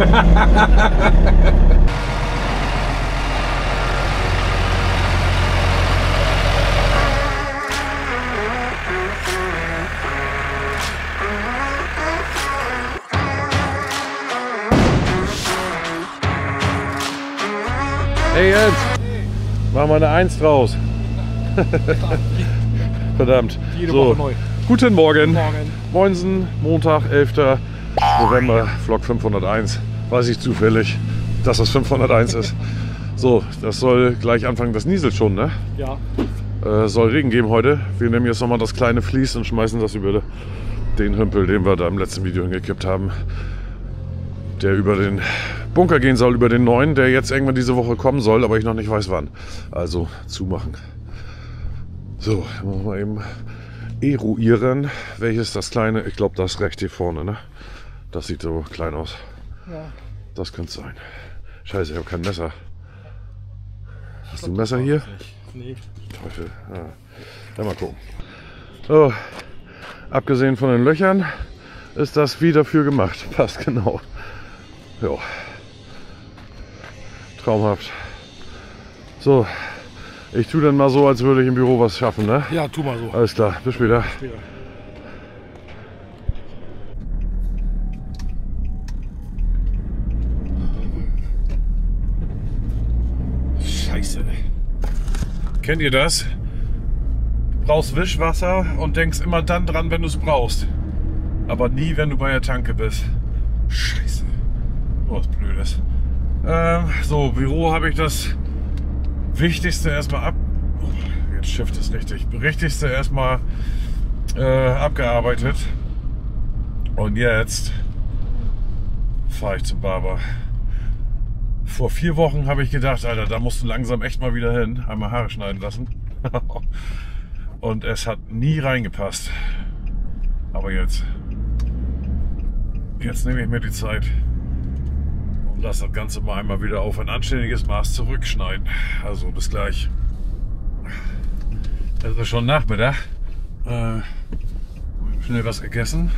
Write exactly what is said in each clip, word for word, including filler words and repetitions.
Hey Jens, mach mal eine Eins draus. Verdammt. Jede So. Woche neu. Guten Morgen. Guten Morgen. Moinsen, Montag, elfter November, Vlog fünfhunderteins. Weiß ich zufällig, dass das fünfhunderteins ist. So, das soll gleich anfangen, das nieselt schon, ne? Ja. Äh, soll Regen geben heute. Wir nehmen jetzt nochmal das kleine Vlies und schmeißen das über den Hümpel, den wir da im letzten Video hingekippt haben. Der über den Bunker gehen soll, über den neuen, der jetzt irgendwann diese Woche kommen soll, aber ich noch nicht weiß wann. Also zumachen. So, machen wir eben eruieren, welches das kleine, ich glaube das recht hier vorne, ne? Das sieht so klein aus. Ja. Das könnte es sein. Scheiße, ich habe kein Messer. Hast du ein Messer hier? Nee. Teufel. Ja. Ja, mal gucken. So, abgesehen von den Löchern ist das wie dafür gemacht. Passt genau. Ja. Traumhaft. So, ich tue dann mal so, als würde ich im Büro was schaffen, ne? Ja, tu mal so. Alles klar, bis später. Später. Scheiße. Kennt ihr das? Du brauchst Wischwasser und denkst immer dann dran, wenn du es brauchst. Aber nie, wenn du bei der Tanke bist. Scheiße. Oh, was Blödes. Ähm, so, Büro habe ich das Wichtigste erstmal ab... Oh, jetzt schifft es richtig. Wichtigste erstmal äh, abgearbeitet. Und jetzt fahre ich zum Barber. Vor vier Wochen habe ich gedacht, Alter, da musst du langsam echt mal wieder hin. Einmal Haare schneiden lassen. Und es hat nie reingepasst. Aber jetzt... Jetzt nehme ich mir die Zeit und lasse das Ganze mal einmal wieder auf ein anständiges Maß zurückschneiden. Also bis gleich. Es ist schon Nachmittag. Äh, schnell was gegessen.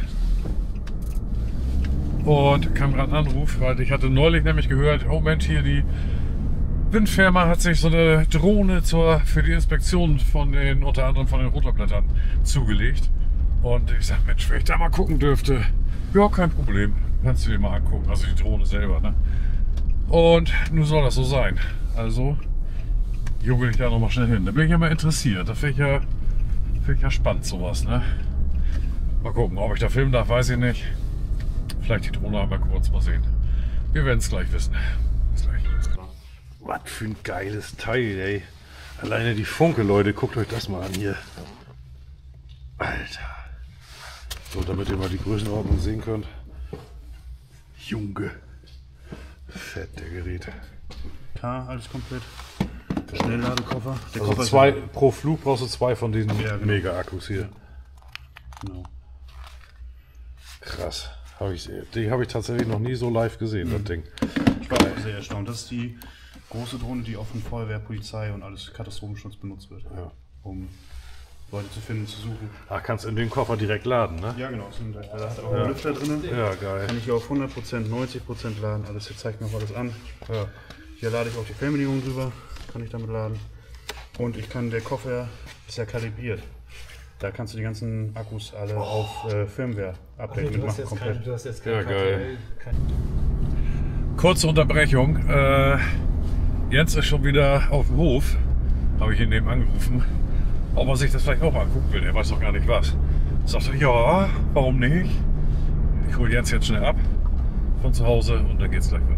Und kam gerade ein Anruf, weil ich hatte neulich nämlich gehört, oh Mensch, hier die Windfirma hat sich so eine Drohne zur, für die Inspektion von den, unter anderem von den Rotorblättern zugelegt. Und ich sag, Mensch, wenn ich da mal gucken dürfte, ja, kein Problem. Kannst du dir mal angucken, also die Drohne selber, ne? Und nun soll das so sein. Also jubel ich da noch mal schnell hin. Da bin ich ja mal interessiert. Da finde ich ja, find ich ja spannend sowas, ne? Mal gucken, ob ich da filmen darf, weiß ich nicht. Vielleicht die Drohne einmal kurz mal sehen. Wir werden es gleich wissen. Bis gleich. Was für ein geiles Teil, ey. Alleine die Funke, Leute, guckt euch das mal an hier. Alter. So, damit ihr mal die Größenordnung sehen könnt. Junge. Fett, der Gerät. K, alles komplett. Schnellladekoffer. Der Also Koffer zwei, ist pro Flug brauchst du zwei von diesen Ja, genau. Mega-Akkus hier. genau. Krass. Hab ich, die habe ich tatsächlich noch nie so live gesehen, das Ding. Ich war auch sehr erstaunt. Das ist die große Drohne, die auch von Feuerwehr, Polizei und alles Katastrophenschutz benutzt wird. Ja. Um Leute zu finden, zu suchen. Ach, kannst in den Koffer direkt laden, ne? Ja, genau. Da ist auch ein Lüfter drin. Ja, geil. Kann ich hier auf hundert Prozent, neunzig Prozent laden. Alles hier zeigt mir auch alles an. Ja. Hier lade ich auch die Fernbedienung drüber. Kann ich damit laden. Und ich kann, der Koffer ist ja kalibriert. Da kannst du die ganzen Akkus alle auf äh, Firmware updaten. Du hast jetzt komplett. kein, du hast jetzt Ja, kein geil. kein Kurze Unterbrechung. Äh, Jens ist schon wieder auf dem Hof. Habe ich ihn eben angerufen, ob er sich das vielleicht auch mal angucken will. Er weiß doch gar nicht was. Sagt er, ja, warum nicht? Ich hole Jens jetzt schnell ab von zu Hause und dann geht's gleich weiter.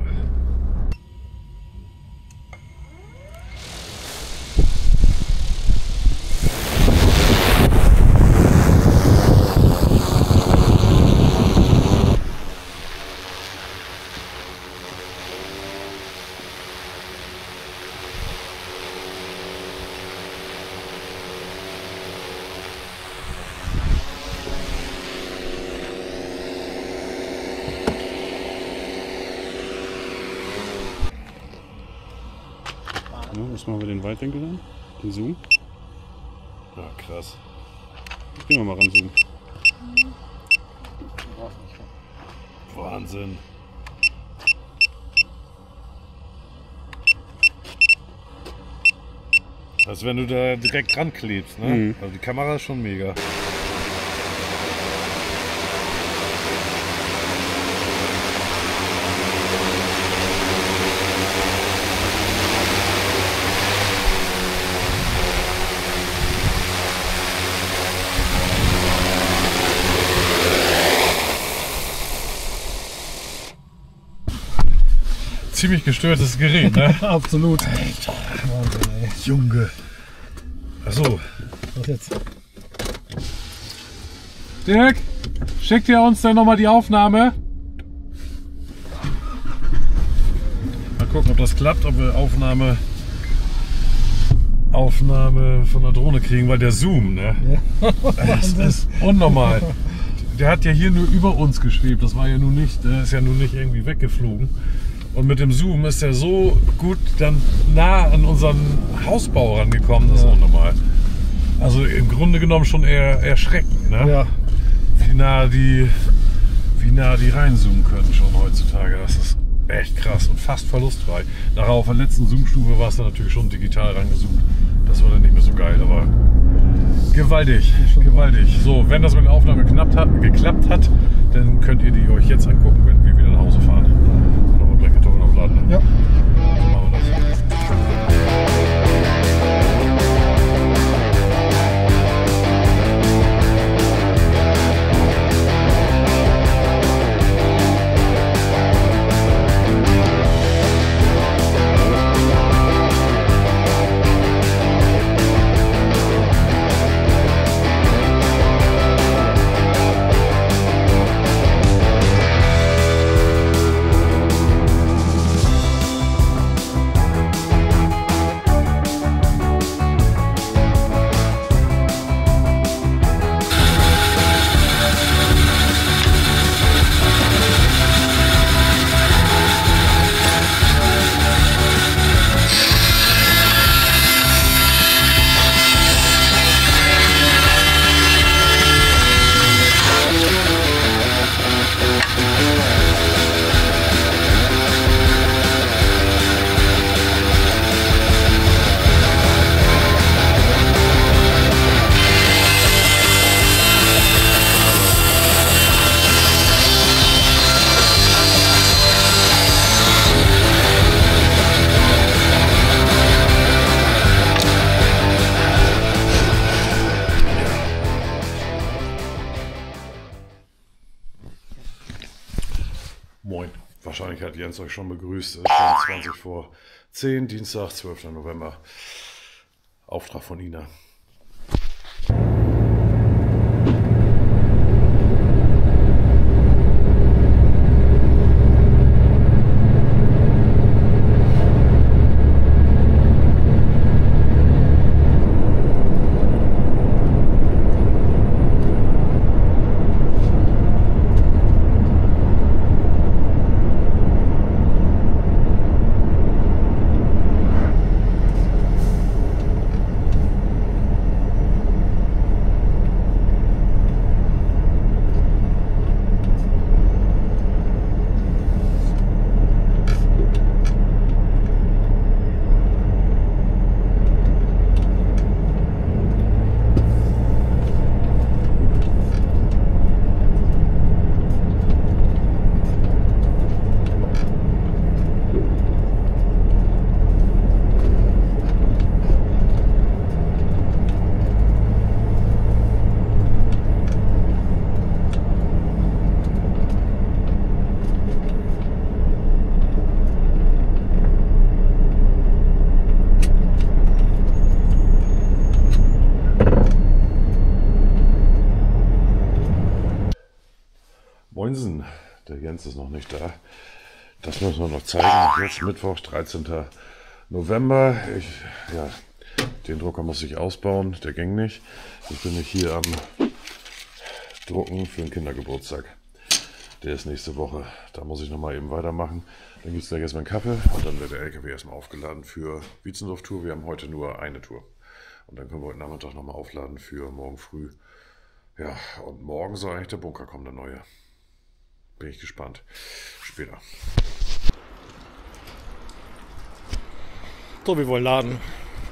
Ja, was machen wir den Weitwinkel dann? Den Zoom? Ja, krass. Gehen wir mal ran zoomen. Wahnsinn. Als wenn du da direkt dran klebst, ne? Mhm. Also die Kamera ist schon mega. Ziemlich gestörtes Gerät, ne? Absolut. Alter, Wahnsinn, ey. Junge. Achso. Was jetzt? Dirk, schickt ihr uns dann nochmal die Aufnahme? Mal gucken, ob das klappt, ob wir Aufnahme, Aufnahme von der Drohne kriegen, weil der Zoom, ne? Ja. Das ist unnormal. Der hat ja hier nur über uns geschwebt, das war ja nun nicht, der ist ja nun nicht irgendwie weggeflogen. Und mit dem Zoom ist er so gut dann nah an unseren Hausbau rangekommen, das ist Ja. unnormal. Also im Grunde genommen schon eher erschreckend, ne? Ja. Wie nah die, wie nah die reinzoomen können schon heutzutage. Das ist echt krass und fast verlustfrei. Nachher auf der letzten Zoom-Stufe war es dann natürlich schon digital rangezoomt. Das war dann nicht mehr so geil, aber gewaltig, gewaltig. So, wenn das mit der Aufnahme geklappt hat, geklappt hat, dann könnt ihr die euch jetzt angucken, wenn wir wieder nach Hause fahren. Dann haben wir gleich Kartoffeln aufladen. Ne? Ja. So machen wir das. Moin. Wahrscheinlich hat Jens euch schon begrüßt. Es ist schon zwanzig vor zehn, Dienstag, zwölfter November. Auftrag von Ina. Moinsen, der Jens ist noch nicht da. Das müssen wir noch zeigen. Jetzt Mittwoch, dreizehnter November. Ich, ja, den Drucker muss ich ausbauen, der ging nicht. Jetzt bin ich hier am Drucken für den Kindergeburtstag. Der ist nächste Woche. Da muss ich noch mal eben weitermachen. Dann gibt es gleich erstmal einen Kaffee und dann wird der L K W erstmal aufgeladen für Wietzendorf-Tour. Wir haben heute nur eine Tour. Und dann können wir heute Nachmittag noch mal aufladen für morgen früh. Ja, und morgen soll eigentlich der Bunker kommen, der neue. Bin ich gespannt. Später. So, wir wollen laden.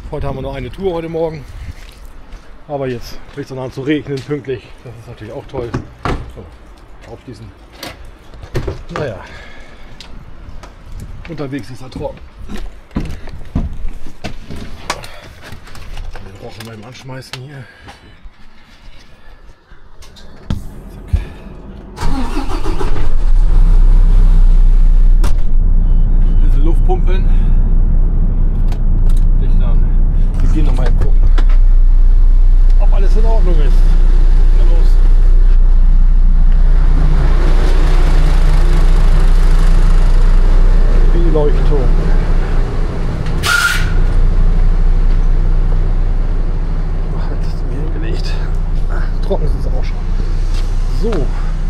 Heute haben wir nur eine Tour heute Morgen. Aber jetzt fängt es an zu regnen, pünktlich. Das ist natürlich auch toll. So, aufschließen. Naja. Unterwegs ist er trocken. Den Rochen beim Anschmeißen hier. Diese Luftpumpen. Wir gehen noch mal gucken, ob alles in Ordnung ist. Na los. Beleuchtung. Ach, jetzt ist mir hingelegt. Ach, trocken ist es auch schon. So.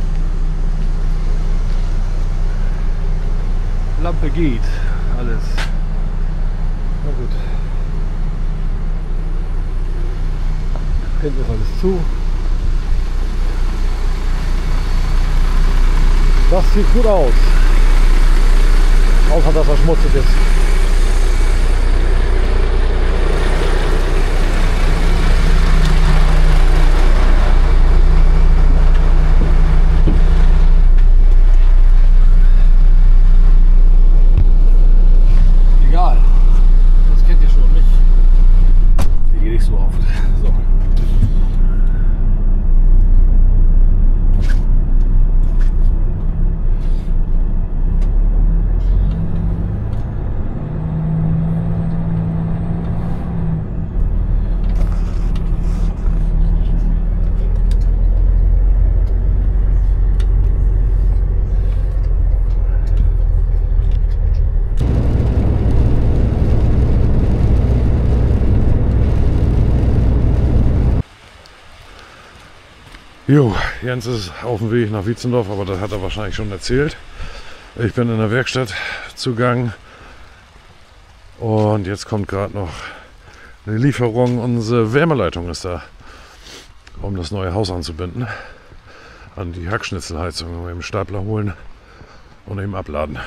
Lampe geht. Alles. Na gut. Hinten ist alles zu. Das sieht gut aus. Außer dass er schmutzig ist. Egal. Das kennt ihr schon nicht. Die gehe ich so oft. So. Jo, Jens ist auf dem Weg nach Wietzendorf, aber das hat er wahrscheinlich schon erzählt. Ich bin in der Werkstatt zugange und jetzt kommt gerade noch eine Lieferung. Unsere Wärmeleitung ist da, um das neue Haus anzubinden. An die Hackschnitzelheizung, eben Stapler holen und eben abladen.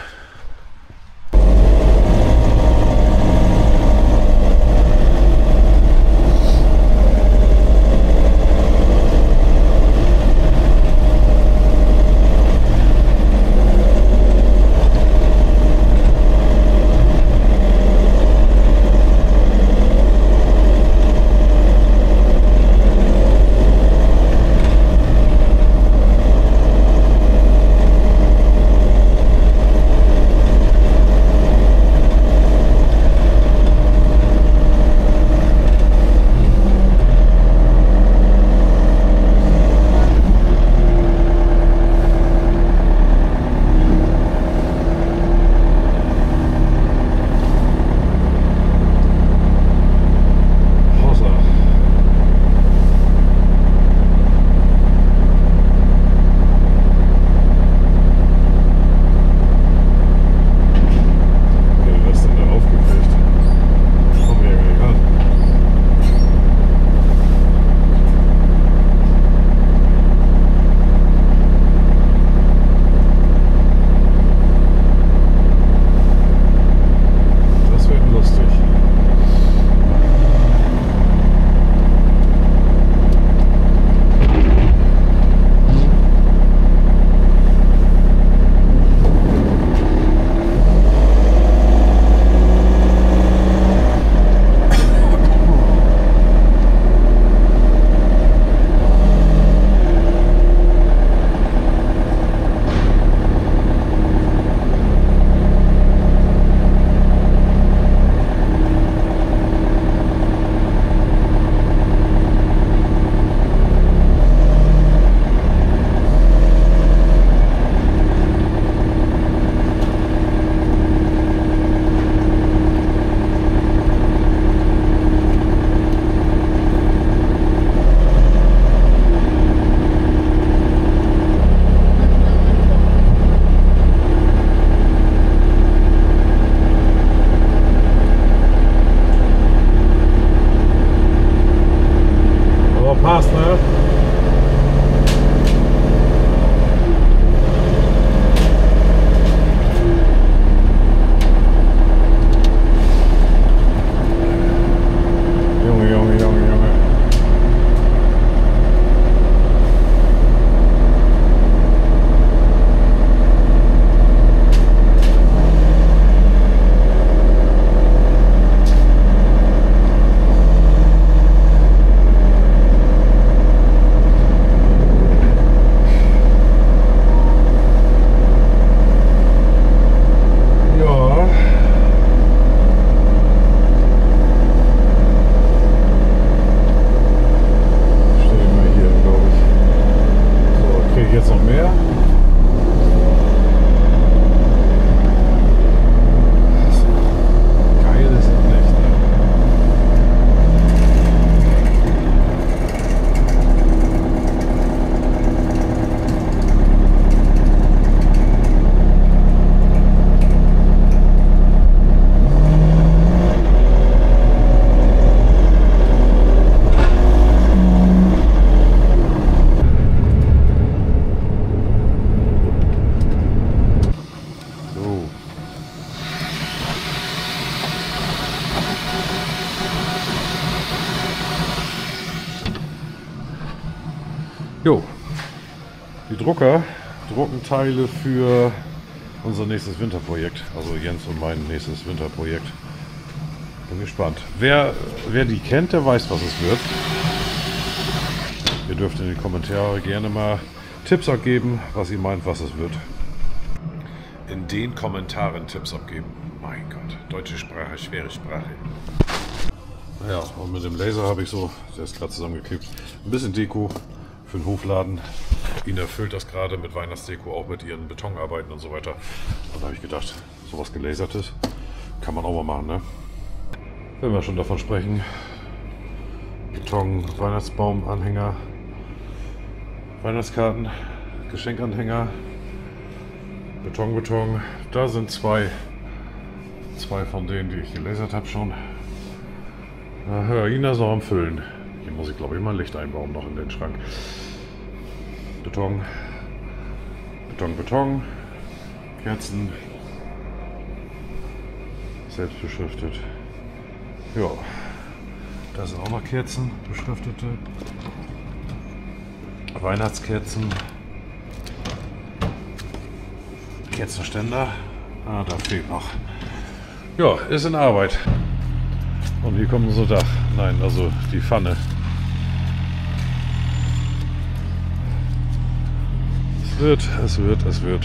Drucker drucken Teile für unser nächstes Winterprojekt. Also Jens und mein nächstes Winterprojekt. Bin gespannt. Wer, wer die kennt, der weiß, was es wird. Ihr dürft in die Kommentare gerne mal Tipps abgeben, was ihr meint, was es wird. In den Kommentaren Tipps abgeben. Mein Gott, deutsche Sprache, schwere Sprache. Ja, und mit dem Laser habe ich so, der ist gerade zusammengeklebt, ein bisschen Deko für den Hofladen. Ina erfüllt das gerade mit Weihnachtsdeko, auch mit ihren Betonarbeiten und so weiter. Und da habe ich gedacht, sowas gelasertes kann man auch mal machen, ne? Wenn wir schon davon sprechen, Beton, Weihnachtsbaum, Anhänger, Weihnachtskarten, Geschenkanhänger, Beton, Beton. Da sind zwei, zwei von denen, die ich gelasert habe schon. Ja, Ina ist noch am Füllen. Hier muss ich glaube ich mal Licht einbauen noch in den Schrank. Beton, Beton, Beton, Kerzen, selbst beschriftet. Ja, da sind auch noch Kerzen, beschriftete. Weihnachtskerzen. Kerzenständer. Ah, da fehlt noch. Ja, ist in Arbeit. Und hier kommt unser Dach. Nein, also die Pfanne. Es wird, es wird, es wird.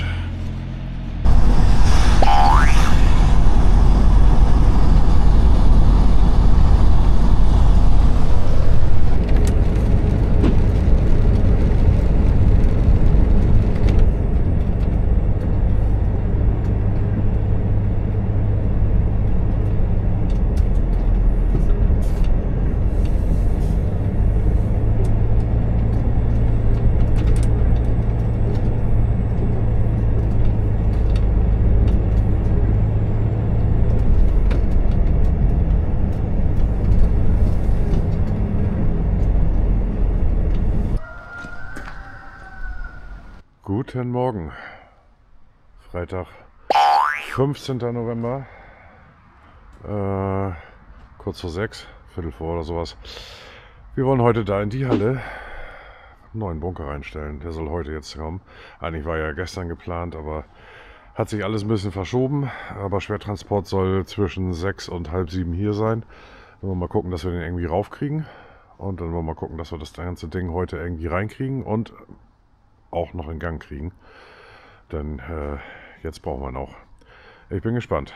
Guten Morgen, Freitag, fünfzehnter November, äh, kurz vor sechs, Viertel vor oder sowas. Wir wollen heute da in die Halle einen neuen Bunker reinstellen. Der soll heute jetzt kommen. Eigentlich war ja gestern geplant, aber hat sich alles ein bisschen verschoben. Aber Schwertransport soll zwischen sechs und halb sieben hier sein. Dann wollen wir mal gucken, dass wir den irgendwie raufkriegen. Und dann wollen wir mal gucken, dass wir das ganze Ding heute irgendwie reinkriegen und auch noch in Gang kriegen. Denn äh, jetzt brauchen wir ihn auch. Ich bin gespannt.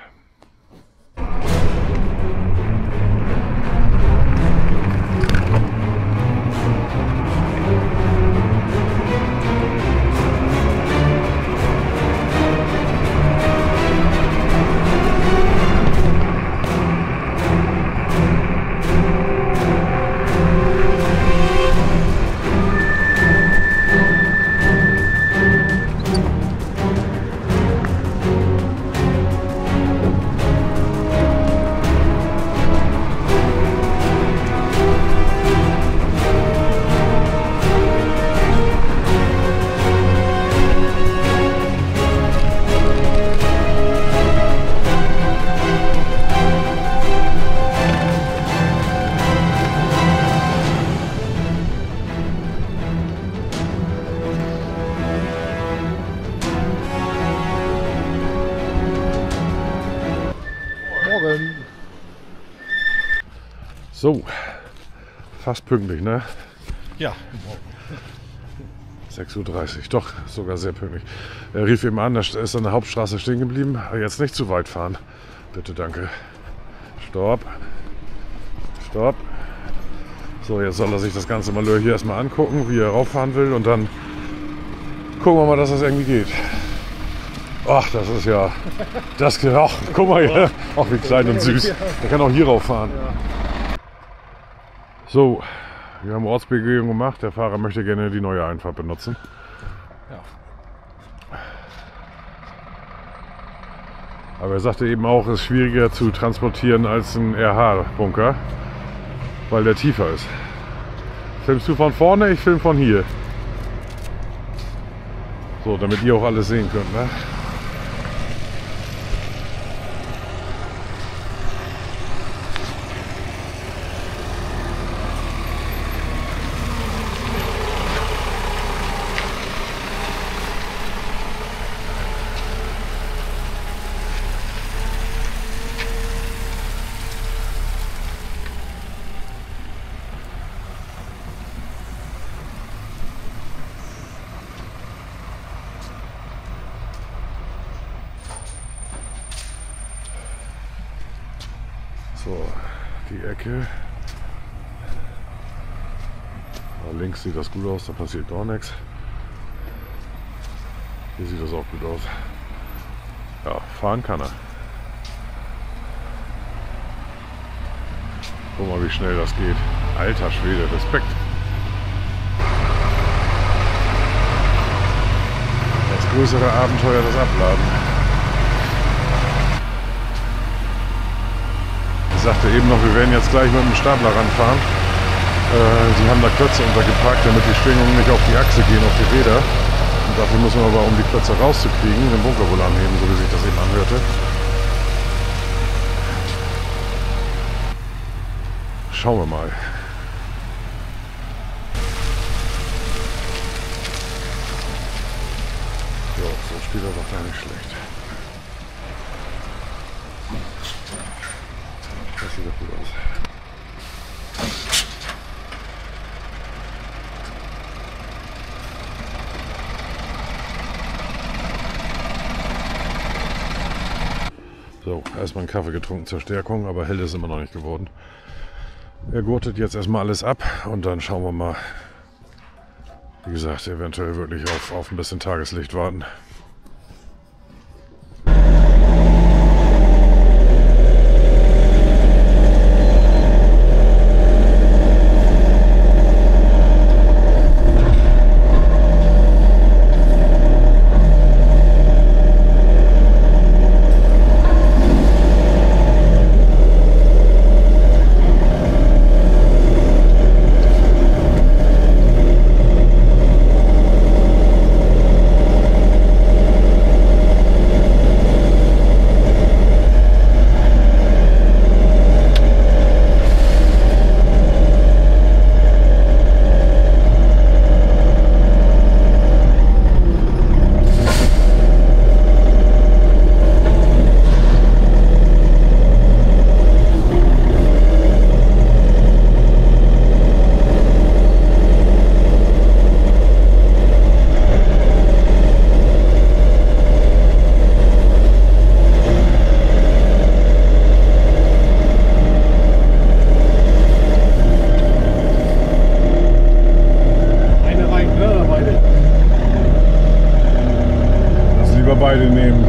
So, fast pünktlich, ne? Ja. sechs Uhr dreißig, doch sogar sehr pünktlich. Er rief eben an, da ist an der Hauptstraße stehen geblieben. Jetzt nicht zu weit fahren. Bitte, danke. Stopp. Stopp. So, jetzt soll er sich das ganze Malheur hier erstmal angucken, wie er rauffahren will. Und dann gucken wir mal, dass das irgendwie geht. Ach, das ist ja... Das, ach, guck mal hier. Ach, wie klein und süß. Der kann auch hier rauffahren. So, wir haben Ortsbegehung gemacht. Der Fahrer möchte gerne die neue Einfahrt benutzen. Ja. Aber er sagte eben auch, es ist schwieriger zu transportieren als ein R H-Bunker, weil der tiefer ist. Filmst du von vorne? Ich film von hier. So, damit ihr auch alles sehen könnt, ne? So, die Ecke. Da links sieht das gut aus, da passiert gar nichts. Hier sieht das auch gut aus. Ja, fahren kann er. Guck mal, wie schnell das geht. Alter Schwede, Respekt. Das größere Abenteuer, das Abladen. Ich sagte eben noch, wir werden jetzt gleich mit dem Stapler ranfahren. Äh, sie haben da Klötze untergeparkt, damit die Schwingungen nicht auf die Achse gehen, auf die Räder. Und dafür müssen wir aber, um die Klötze rauszukriegen, den Bunker wohl anheben, so wie sich das eben anhörte. Schauen wir mal. Ja, so spielt er doch gar nicht schlecht. Das sieht doch gut aus. So, erstmal einen Kaffee getrunken zur Stärkung, aber hell ist immer noch nicht geworden. Er gurtet jetzt erstmal alles ab und dann schauen wir mal, wie gesagt, eventuell wirklich auf, auf ein bisschen Tageslicht warten. Beide nehmen.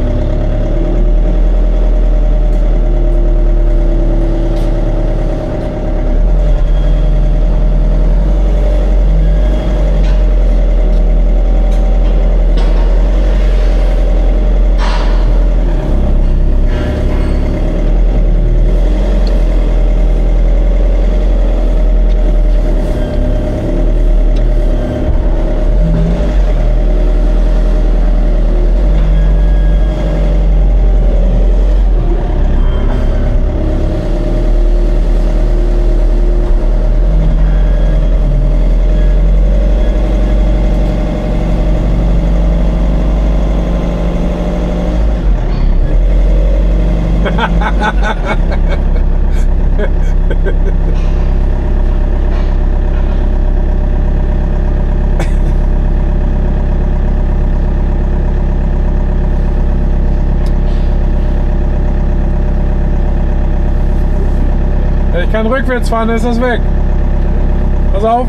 Ich kann rückwärts fahren, dann ist das weg. Pass auf.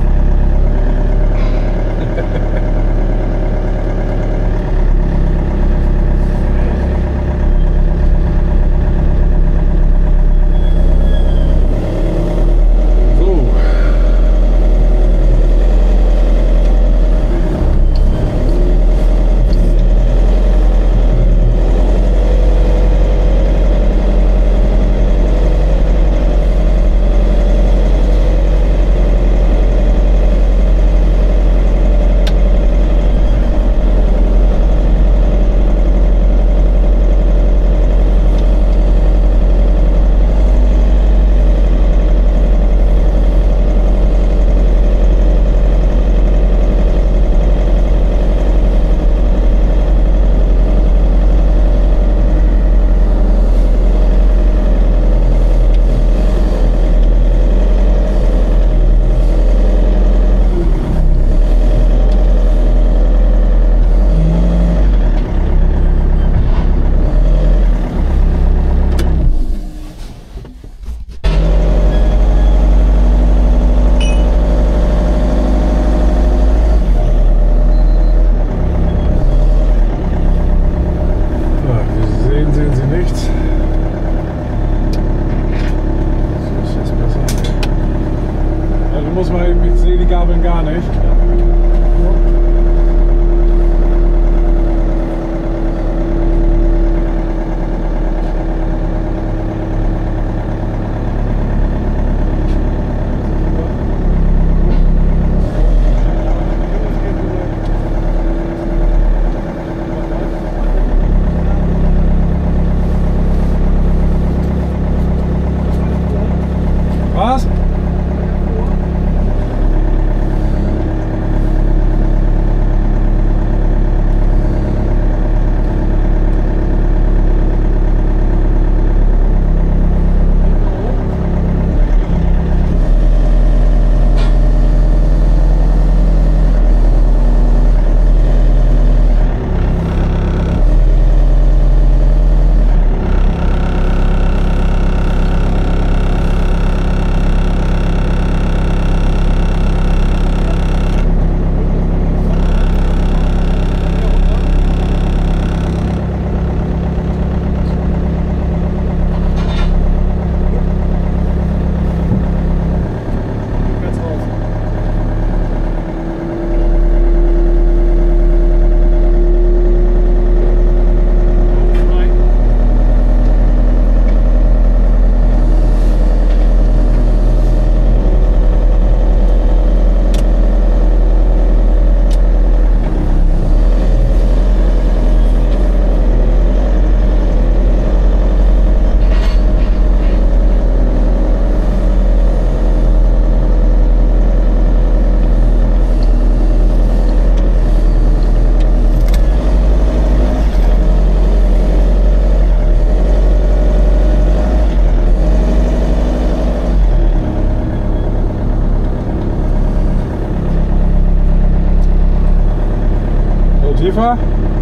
Schäfer?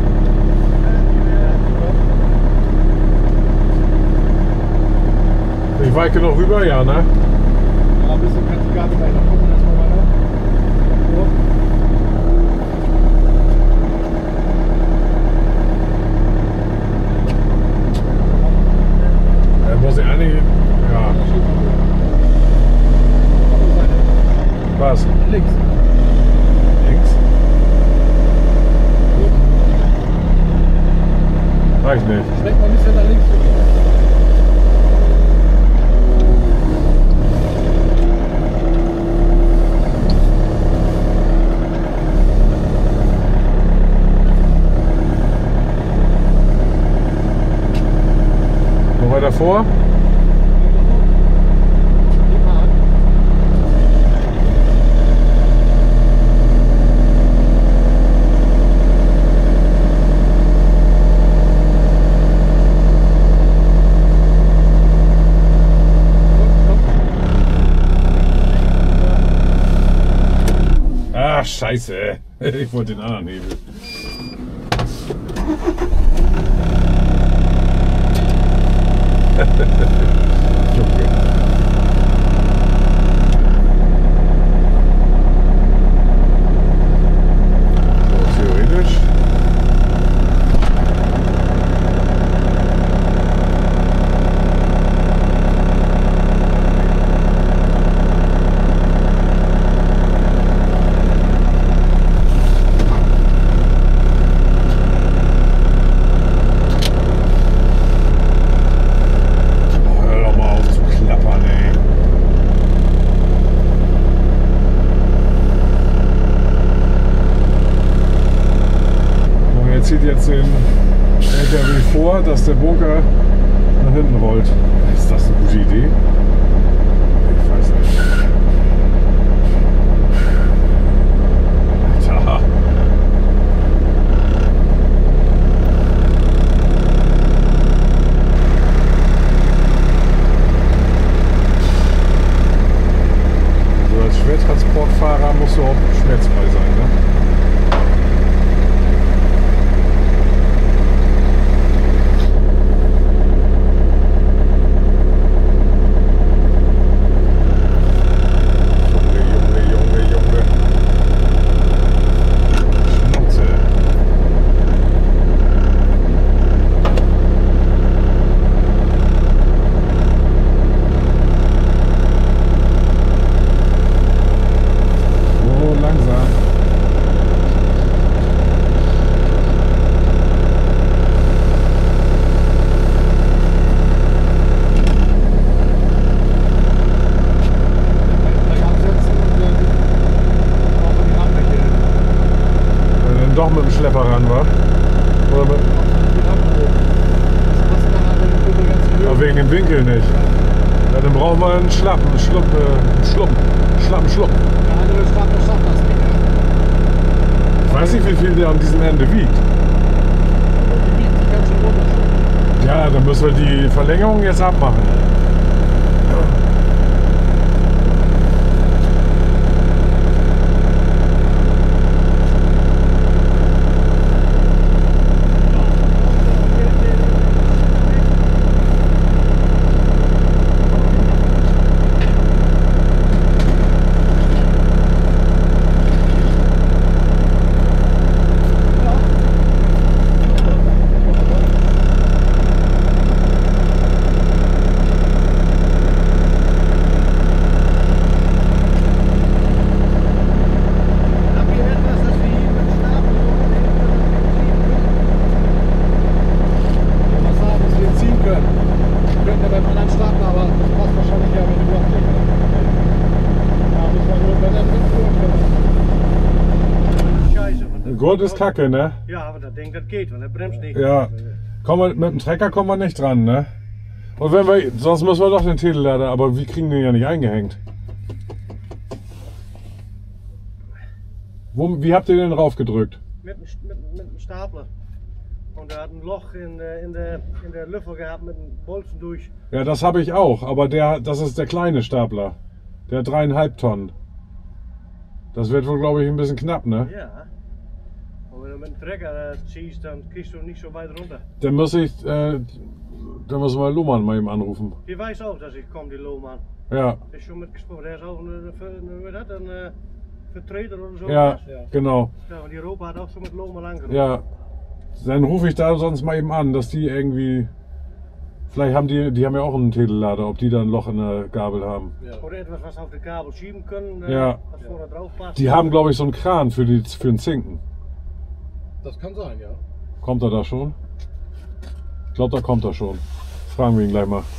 Ich weike noch rüber, ja, ne? Ja, ein bisschen kannst du gar nicht weiter gucken, erstmal weiter. Da muss ich eigentlich. Ja. Was? Links. Links? Reicht nicht. Schmeckt mal ein bisschen nach links. Noch weiter vor. Ach, scheiße. Ich wollte den anderen Hebel. Junge. So, theoretisch. Hör doch mal auf zu klappern, ey. Und er zieht jetzt den L K W vor, dass der Bunker nach hinten rollt. Ist das eine gute Idee? Ich weiß nicht. Alter. So, als Schwertransportfahrer musst du auch schmerzfrei sein, ne? Junge, Junge, Junge, Junge. Schnauze. So, langsam. Gleich absetzen und dann brauchen wir die Radbreche. Wenn er dann doch mit dem Schlepper ran war. Oder mit, Die Radbreche. Das passt nachher dann über die ganze Höhe. aber wegen dem Winkel nicht. Ja, dann brauchen wir einen Schlappen, einen Schlupp, äh, einen Schluppen. Schlappen, Schlupp. Der andere Stapler schafft das nicht. Ich weiß nicht, wie viel der an diesem Ende wiegt. Aber die bieten sich ganz schön runter. Ja, dann müssen wir die Verlängerung jetzt abmachen. Habt ihr etwas, das wir hier mit Stapel was sagen, dass wir ziehen können? Wir könnten ja beim anderen Stapler, aber das passt wahrscheinlich ja mit dem Blockblick. Ja, muss man nur wenn er mitführen können. Scheiße. Ein Gurt ist kacke, ne? Ja, aber das Ding, das geht, weil er bremst nicht. Ja. Kommen wir, mit dem Trecker kommen wir nicht dran, ne? Und wenn wir, sonst müssen wir doch den Telelader, aber wir kriegen den ja nicht eingehängt. Wo, wie habt ihr den raufgedrückt? Mit, dem- mit, mit dem Stapler. Und er hat ein Loch in, der- in, der, in der Lüfter gehabt mit einem Bolzen durch. Ja, das habe ich auch, aber der, das ist der kleine Stapler. Der hat dreieinhalb Tonnen. Das wird wohl, glaube ich, ein bisschen knapp, ne? Ja. wenn du mit dem Trecker ziehst, dann kriegst du nicht so weit runter. Dann muss ich, äh, dann muss mal Lohmann mal eben anrufen. Die weiß auch, dass ich komme, die Lohmann. Ja, Der ist schon mitgesprochen, der ist auch ein, ein, ein, ein Vertreter oder so. ja, Ja. genau. Ja, und die Europa hat auch schon mit Lohmann angerufen. Ja, dann rufe ich da sonst mal eben an, dass die irgendwie, vielleicht haben die, die haben ja auch einen Telellader, ob die da ein Loch in der Gabel haben. Ja. Oder etwas, was auf die Kabel schieben können, äh, Ja. was vorne drauf passt. Die haben, glaube ich, so einen Kran für, die, für den Zinken. Das kann sein, ja. Kommt er da schon? Ich glaube, da kommt er schon. Fragen wir ihn gleich mal.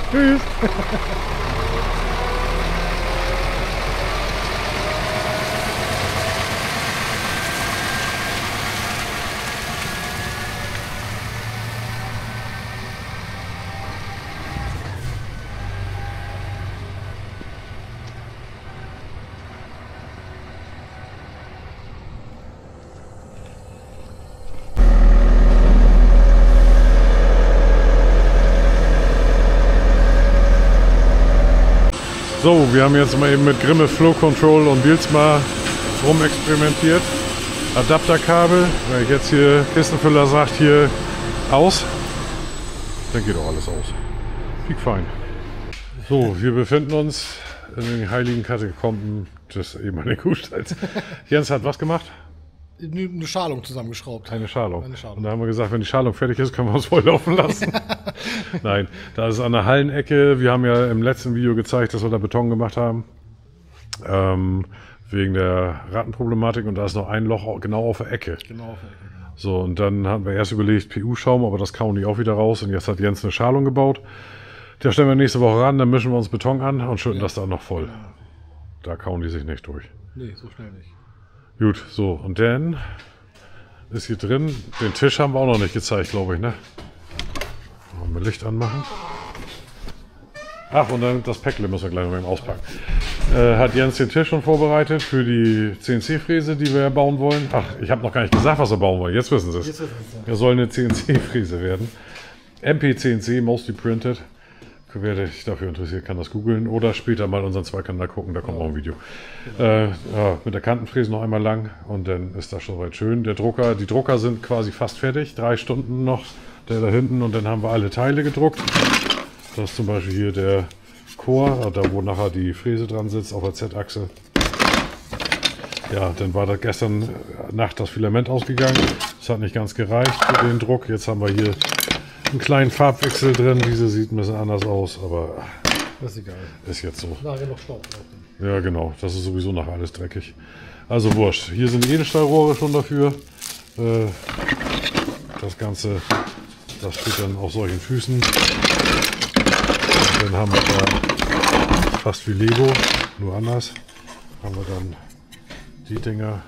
Tschüss. So, wir haben jetzt mal eben mit Grimme Flow Control und Bielsma rumexperimentiert. Adapterkabel, wenn ich jetzt hier Kistenfüller sagt, hier aus, dann geht auch alles aus. Piek fein. So, wir befinden uns in den heiligen Katakomben des ehemaligen Kuhstalls. Jens hat was gemacht? Eine Schalung zusammengeschraubt. Eine Schalung. Eine Schalung. Und da haben wir gesagt, wenn die Schalung fertig ist, können wir uns voll laufen lassen. Nein, da ist an der Hallenecke. Wir haben ja im letzten Video gezeigt, dass wir da Beton gemacht haben. Ähm, wegen der Rattenproblematik. Und da ist noch ein Loch genau auf der Ecke. Genau auf der Ecke. So, und dann haben wir erst überlegt, P U-Schaum, aber das kauen die auch wieder raus. Und jetzt hat Jens eine Schalung gebaut. Da stellen wir nächste Woche ran, dann mischen wir uns Beton an und schütten ja. das dann noch voll. Ja. Da kauen die sich nicht durch. Nee, so schnell nicht. Gut, so, und dann ist hier drin, den Tisch haben wir auch noch nicht gezeigt, glaube ich, ne? Wollen wir Licht anmachen? Ach, und dann das Päckle müssen wir gleich noch mal auspacken. Äh, hat Jens den Tisch schon vorbereitet für die C N C-Fräse, die wir bauen wollen? Ach, ich habe noch gar nicht gesagt, was wir bauen wollen. Jetzt wissen Sie es. Jetzt wissen Sie es. Ja. Soll eine C N C-Fräse werden. M P C N C, Mostly Printed. Wer sich dafür interessiert, kann das googeln oder später mal unseren Zweikanal gucken, da kommt ja. auch ein Video. Genau. Äh, ja, mit der Kantenfräse noch einmal lang und dann ist das schon weit schön. Der Drucker, die Drucker sind quasi fast fertig, drei Stunden noch, der da hinten, und dann haben wir alle Teile gedruckt. Das ist zum Beispiel hier der Chor, da wo nachher die Fräse dran sitzt, auf der Z-Achse. Ja, dann war da gestern Nacht das Filament ausgegangen. Das hat nicht ganz gereicht für den Druck. Jetzt haben wir hier einen kleinen Farbwechsel drin. Diese sieht ein bisschen anders aus, aber das ist egal. Ist jetzt so. Nachher noch Staub drauf. Ja, genau. Das ist sowieso nachher alles dreckig. Also wurscht. Hier sind Edelstahlrohre schon dafür. Das Ganze, das steht dann auf solchen Füßen. Und dann haben wir da fast wie Lego, nur anders. Haben wir dann die Dinger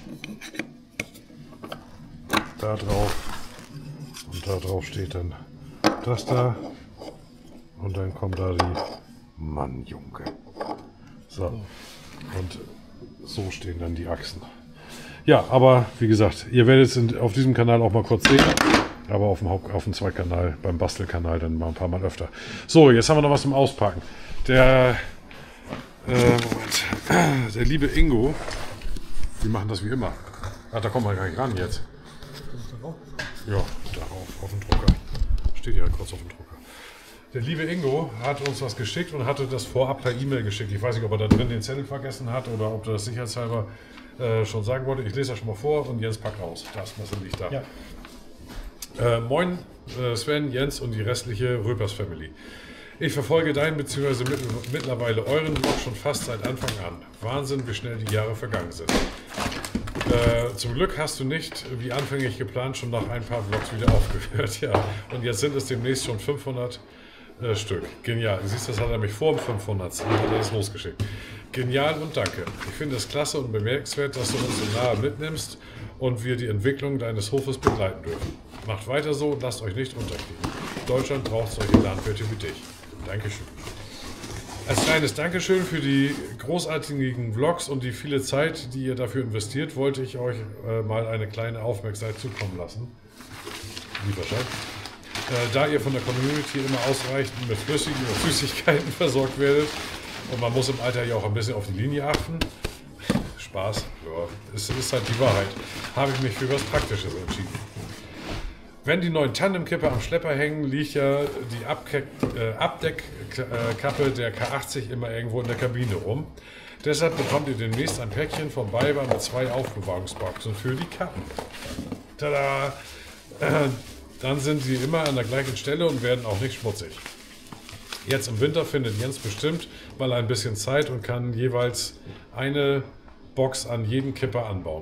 da drauf. Und da drauf steht dann das da. Und dann kommt da die Mann, Junge. So. Und so stehen dann die Achsen. Ja, aber wie gesagt, ihr werdet es auf diesem Kanal auch mal kurz sehen. Aber auf dem, Haupt, auf dem Zweitkanal, beim Bastelkanal dann mal ein paar Mal öfter. So, jetzt haben wir noch was zum Auspacken. Der, äh, Moment, der liebe Ingo, wir machen das wie immer. Ach, da kommt man gar nicht ran jetzt. Ja, darauf, auf dem Drucker. Steht ja kurz auf dem Drucker. Der liebe Ingo hat uns was geschickt und hatte das vorab per E-Mail geschickt. Ich weiß nicht, ob er da drin den Zettel vergessen hat oder ob er das sicherheitshalber äh, schon sagen wollte. Ich lese das schon mal vor und Jens packt aus. Das Messer liegt da. Ja. Äh, moin äh, Sven, Jens und die restliche Röpers Family. Ich verfolge deinen bzw. Mit, mittlerweile euren Blog schon fast seit Anfang an. Wahnsinn, wie schnell die Jahre vergangen sind. Äh, zum Glück hast du nicht, wie anfänglich geplant, schon nach ein paar Vlogs wieder aufgehört. Ja. Und jetzt sind es demnächst schon fünfhundert äh, Stück. Genial. Du siehst, das hat er mich vor dem fünfhundertsten hat er das losgeschickt. Genial und danke. Ich finde es klasse und bemerkenswert, dass du uns so nahe mitnimmst und wir die Entwicklung deines Hofes begleiten dürfen. Macht weiter so und lasst euch nicht unterkriegen. Deutschland braucht solche Landwirte wie dich. Dankeschön. Als kleines Dankeschön für die großartigen Vlogs und die viele Zeit, die ihr dafür investiert, wollte ich euch äh, mal eine kleine Aufmerksamkeit zukommen lassen. Lieber Schatz. Äh, da ihr von der Community immer ausreichend mit flüssigen und Süßigkeiten versorgt werdet und man muss im Alter ja auch ein bisschen auf die Linie achten. Spaß, ja, es ist halt die Wahrheit. Habe ich mich für was Praktisches entschieden. Wenn die neuen Tandemkipper am Schlepper hängen, liegt ja die Abke äh, Abdeckkappe der K achtzig immer irgendwo in der Kabine rum. Deshalb bekommt ihr demnächst ein Päckchen vom Bayer mit zwei Aufbewahrungsboxen für die Kappen. Tada! Äh, dann sind sie immer an der gleichen Stelle und werden auch nicht schmutzig. Jetzt im Winter findet Jens bestimmt mal ein bisschen Zeit und kann jeweils eine Box an jeden Kipper anbauen.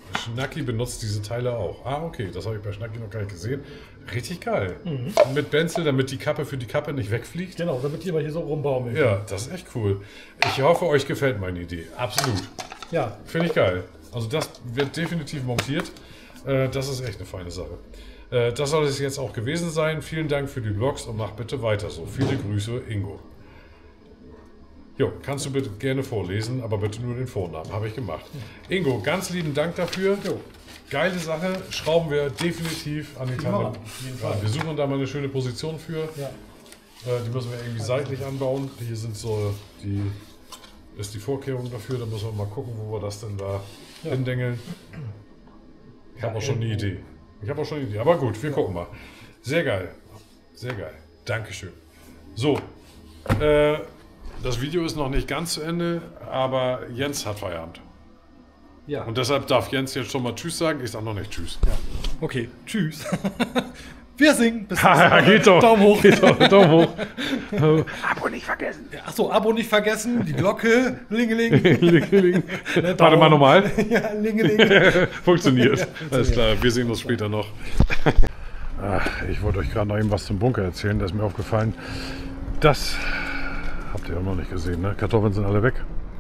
Schnacki benutzt diese Teile auch. Ah, okay, das habe ich bei Schnacki noch gar nicht gesehen. Richtig geil. Mhm. Mit Benzel, damit die Kappe für die Kappe nicht wegfliegt. Genau, damit die mal hier so rumbauen. Ja, das ist echt cool. Ich hoffe, euch gefällt meine Idee. Absolut. Ja. Finde ich geil. Also das wird definitiv montiert. Äh, das ist echt eine feine Sache. Äh, das soll es jetzt auch gewesen sein. Vielen Dank für die Vlogs und mach bitte weiter so. Viele Grüße, Ingo. Jo, kannst du bitte gerne vorlesen, aber bitte nur den Vornamen. Habe ich gemacht. Ingo, ganz lieben Dank dafür. Jo. Geile Sache. Schrauben wir definitiv an die Tandem. Ja, wir suchen da mal eine schöne Position für. Ja. Äh, die müssen wir irgendwie seitlich anbauen. Hier sind so die, ist die Vorkehrung dafür. Da müssen wir mal gucken, wo wir das denn da ja. hindengeln. Ich habe auch schon eine Idee. Ich habe auch schon eine Idee. Aber gut, wir gucken mal. Sehr geil. Sehr geil. Dankeschön. So. Äh, das Video ist noch nicht ganz zu Ende, aber Jens hat Feierabend. Ja. Und deshalb darf Jens jetzt schon mal Tschüss sagen. Ich sage noch nicht Tschüss. Ja. Okay, Tschüss. Wir singen. Bis ha, geht doch. Daumen hoch. Geht doch. Daumen hoch. Abo nicht vergessen. Achso, Abo nicht vergessen. Die Glocke. Lingeling. Lingeling. Warte mal nochmal. Ja, Lingeling. Funktioniert. Ja, Alles klar, wir sehen uns später noch. Ach, ich wollte euch gerade noch eben was zum Bunker erzählen. Da ist mir aufgefallen, das habt ihr auch noch nicht gesehen. Ne? Kartoffeln sind alle weg.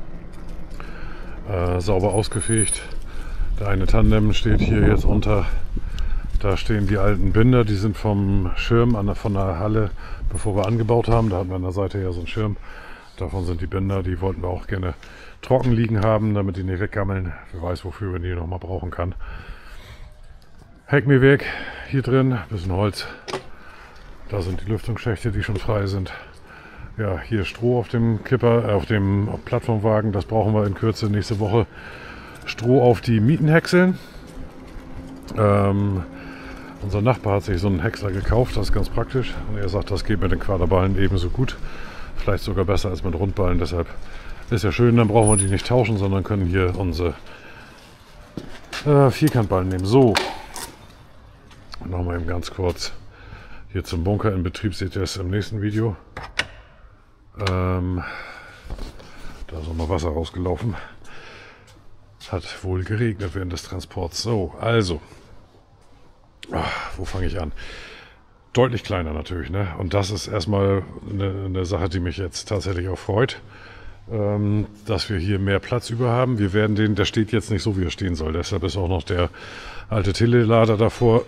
Äh, sauber ausgefegt. Der eine Tandem steht hier jetzt unter. Da stehen die alten Binder, die sind vom Schirm an der, von der Halle, bevor wir angebaut haben. Da hatten wir an der Seite ja so einen Schirm. Davon sind die Binder, die wollten wir auch gerne trocken liegen haben, damit die nicht weggammeln. Wer weiß, wofür man die noch mal brauchen kann. Heckmähwerk hier drin, bisschen Holz. Da sind die Lüftungsschächte, die schon frei sind. Ja, hier Stroh auf dem Kipper, äh, auf dem Plattformwagen. Das brauchen wir in Kürze nächste Woche. Stroh auf die Mietenhäckseln. Ähm, unser Nachbar hat sich so einen Häcksler gekauft, das ist ganz praktisch. Und er sagt, das geht mit den Quaderballen ebenso gut. Vielleicht sogar besser als mit Rundballen. Deshalb ist ja schön, dann brauchen wir die nicht tauschen, sondern können hier unsere äh, Vierkantballen nehmen. So, nochmal eben ganz kurz hier zum Bunker in Betrieb. Seht ihr es im nächsten Video. Ähm, da ist auch noch Wasser rausgelaufen. Hat wohl geregnet während des Transports. So, also, ach, wo fange ich an? Deutlich kleiner natürlich, ne? Und das ist erstmal eine, eine Sache, die mich jetzt tatsächlich auch freut, ähm, dass wir hier mehr Platz über haben. Wir werden den, der steht jetzt nicht so, wie er stehen soll. Deshalb ist auch noch der alte Telelader davor.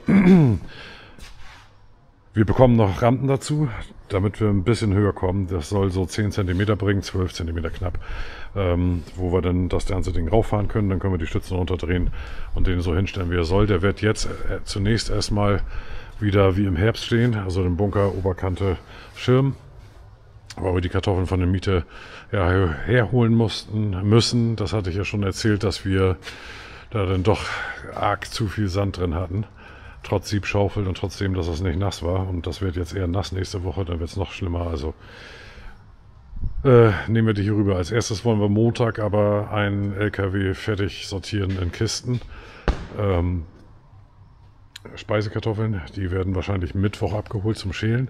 Wir bekommen noch Rampen dazu, damit wir ein bisschen höher kommen. Das soll so zehn Zentimeter bringen, zwölf Zentimeter knapp, ähm, wo wir dann das ganze Ding rauffahren können. Dann können wir die Stützen runterdrehen und den so hinstellen, wie er soll. Der wird jetzt äh, zunächst erstmal wieder wie im Herbst stehen, also den Bunker, Oberkante, Schirm, weil wir die Kartoffeln von der Miete ja, herholen mussten, müssen. Das hatte ich ja schon erzählt, dass wir da dann doch arg zu viel Sand drin hatten. Trotz Siebschaufel und trotzdem, dass es nicht nass war. Und das wird jetzt eher nass nächste Woche, dann wird es noch schlimmer. Also äh, nehmen wir die hier rüber. Als erstes wollen wir Montag aber einen L K W fertig sortieren in Kisten. Ähm, Speisekartoffeln, die werden wahrscheinlich Mittwoch abgeholt zum Schälen.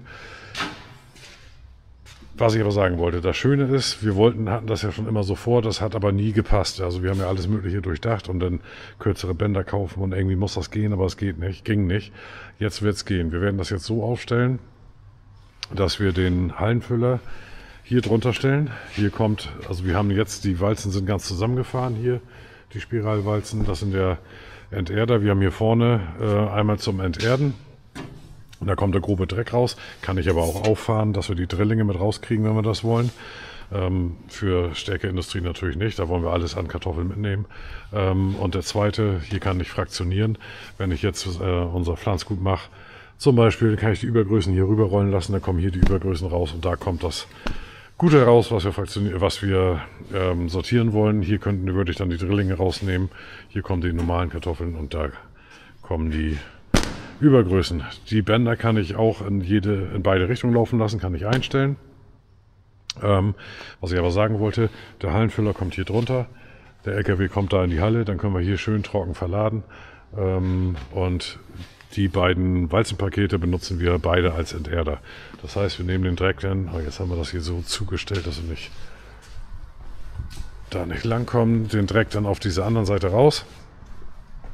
Was ich aber sagen wollte, das Schöne ist, wir wollten, hatten das ja schon immer so vor, das hat aber nie gepasst. Also wir haben ja alles Mögliche durchdacht und dann kürzere Bänder kaufen und irgendwie muss das gehen, aber es geht nicht, ging nicht. Jetzt wird es gehen. Wir werden das jetzt so aufstellen, dass wir den Hallenfüller hier drunter stellen. Hier kommt, also wir haben jetzt, die Walzen sind ganz zusammengefahren hier, die Spiralwalzen, das sind der Enterder. Wir haben hier vorne äh, einmal zum Enterden. Und da kommt der grobe Dreck raus. Kann ich aber auch auffahren, dass wir die Drillinge mit rauskriegen, wenn wir das wollen. Ähm, für Stärkeindustrie natürlich nicht. Da wollen wir alles an Kartoffeln mitnehmen. Ähm, und der zweite, hier kann ich fraktionieren. Wenn ich jetzt äh, unser Pflanzgut mache, zum Beispiel kann ich die Übergrößen hier rüber rollen lassen. Dann kommen hier die Übergrößen raus und da kommt das Gute raus, was wir, fraktionieren, was wir ähm, sortieren wollen. Hier könnten, würde ich dann die Drillinge rausnehmen. Hier kommen die normalen Kartoffeln und da kommen die Übergrößen. Die Bänder kann ich auch in jede, in beide Richtungen laufen lassen, kann ich einstellen. Ähm, was ich aber sagen wollte, der Hallenfüller kommt hier drunter, der L K W kommt da in die Halle, dann können wir hier schön trocken verladen. Ähm, und die beiden Walzenpakete benutzen wir beide als Enterder. Das heißt, wir nehmen den Dreck dann, oh, jetzt haben wir das hier so zugestellt, dass wir nicht da nicht langkommen, den Dreck dann auf diese anderen Seite raus.